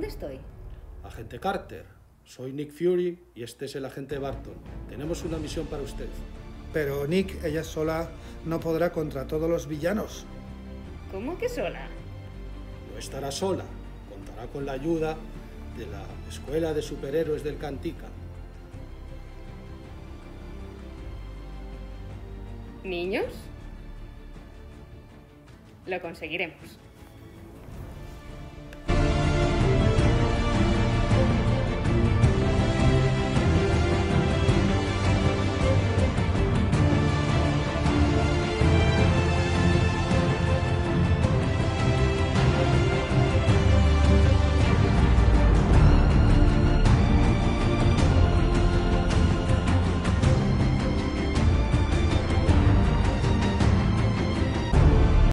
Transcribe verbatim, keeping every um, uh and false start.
¿Dónde estoy? Agente Carter, soy Nick Fury y este es el agente Barton. Tenemos una misión para usted. Pero Nick, ella sola no podrá contra todos los villanos. ¿Cómo que sola? No estará sola. Contará con la ayuda de la Escuela de Superhéroes del Cantica. ¿Niños? Lo conseguiremos.